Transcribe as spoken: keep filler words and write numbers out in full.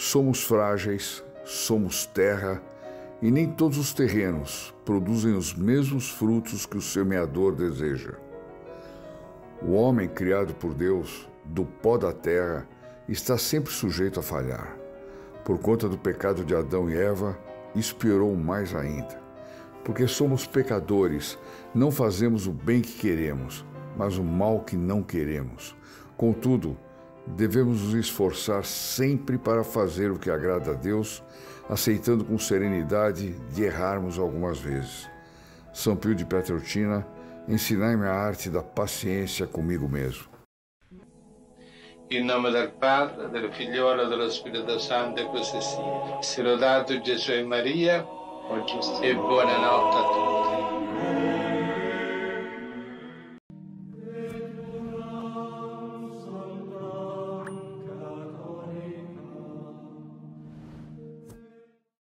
Somos frágeis, somos terra, e nem todos os terrenos produzem os mesmos frutos que o semeador deseja. O homem criado por Deus, do pó da terra, está sempre sujeito a falhar. Por conta do pecado de Adão e Eva, isso piorou mais ainda. Porque somos pecadores, não fazemos o bem que queremos, mas o mal que não queremos. Contudo, devemos nos esforçar sempre para fazer o que agrada a Deus, aceitando com serenidade de errarmos algumas vezes. São Pio de Pietrelcina, ensinai-me a arte da paciência comigo mesmo. In nome del Padre, del Figliolo e dello Spirito Santo, e così sia. Sia lodato Gesù e Maria, e buonanotte.